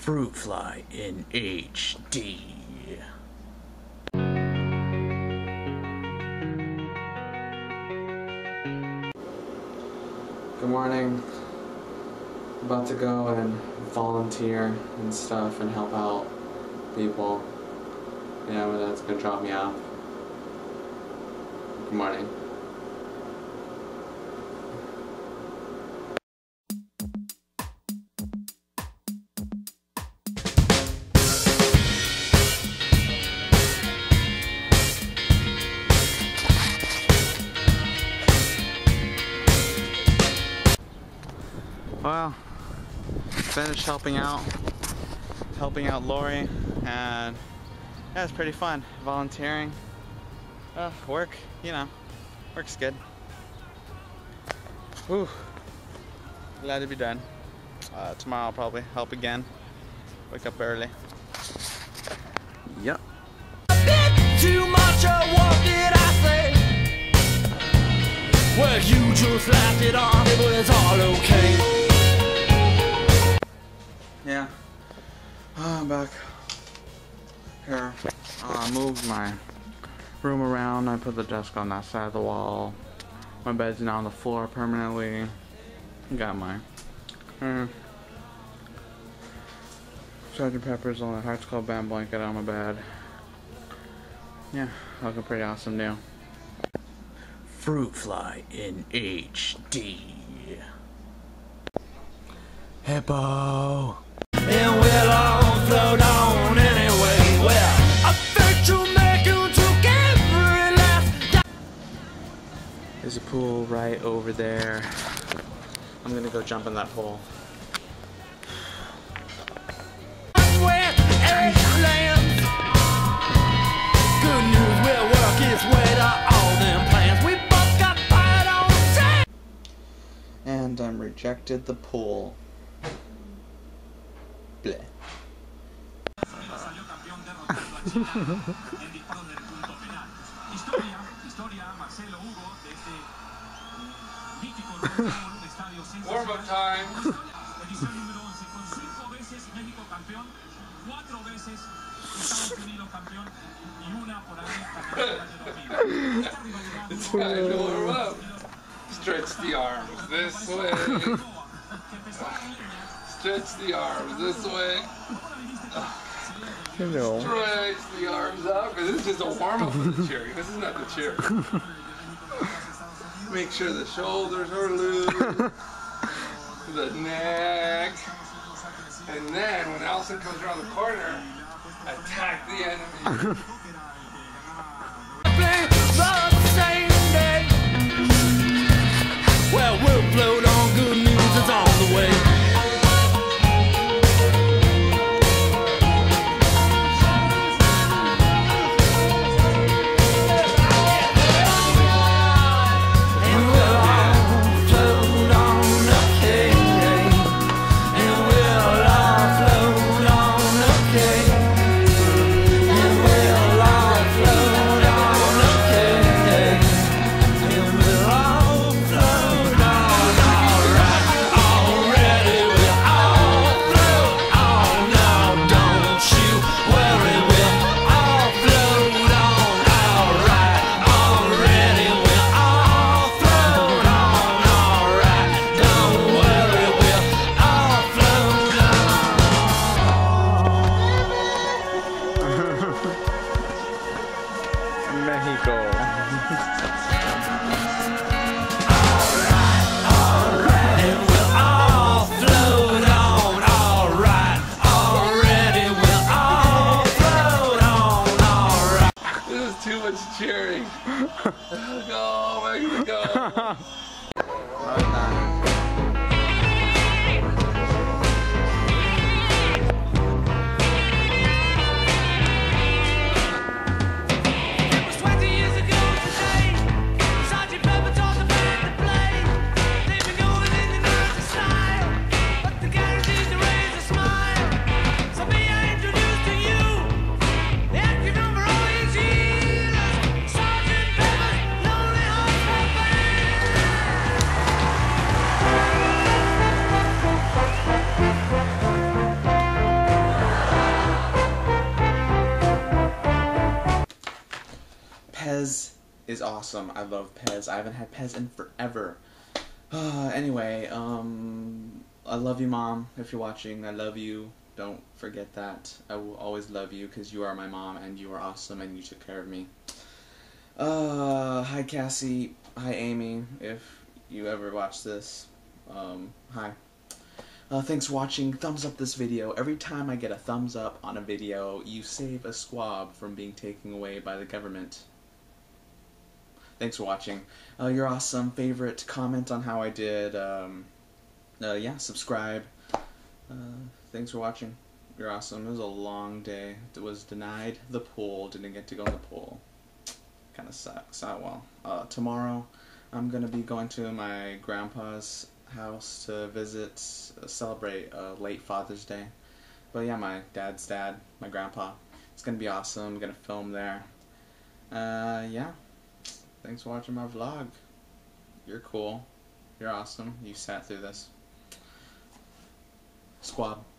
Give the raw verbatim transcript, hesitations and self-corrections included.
Fruit Fly in H D. Good morning. About to go and volunteer and stuff and help out people. Yeah, my dad's gonna drop me off. Good morning. Well, finished helping out, helping out Lori, and yeah, it's pretty fun. Volunteering, uh, work, you know, work's good. Whew, glad to be done. Uh, tomorrow I'll probably help again. Wake up early. Yep. Too much of what did I say? Well, you just laughed it off, it was all okay. Yeah, uh, I'm back here. Uh, I moved my room around. I put the desk on that side of the wall. My bed's now on the floor permanently. Got my uh, Sergeant Pepper's Lonely Hearts Club Band blanket on my bed. Yeah, looking pretty awesome new. Fruit Fly in H D. Hippo. And we'll all float on anyway. Well, I bet you make you took every last. There's a pool right over there. I'm gonna go jump in that pool. Where it lands. Good news will work its way to all them plans. We both got fired on set. And I'm rejected the pool. Bleh. Warm-up time. It's time to warm up. Stretch the arms this way. Stretch the arms this way. Hello. Stretch the arms out, because this is just a warm-up for the cheering. This is not the cheer. Make sure the shoulders are loose, the neck, and then when Allison comes around the corner, attack the enemy. Well, we'll float on, good news is on the way. Cheering. Go, Mexico. is awesome. I love Pez. I haven't had Pez in forever. Uh, anyway, um, I love you, Mom. If you're watching, I love you. Don't forget that. I will always love you because you are my mom and you are awesome and you took care of me. Uh, hi, Cassie. Hi, Amy. If you ever watch this, um, hi. Uh, thanks for watching. Thumbs up this video. Every time I get a thumbs up on a video, you save a squab from being taken away by the government. Thanks for watching. Uh, you're awesome. Favorite, comment on how I did. Um, uh, yeah, subscribe. Uh, thanks for watching. You're awesome. It was a long day. It was denied the pool. Didn't get to go in the pool. Kind of sucks. Oh well. Uh, tomorrow, I'm gonna be going to my grandpa's house to visit, uh, celebrate uh, late Father's Day. But yeah, my dad's dad, my grandpa. It's gonna be awesome. I'm gonna film there. Uh, yeah. Thanks for watching my vlog. You're cool. You're awesome. You sat through this. Squab.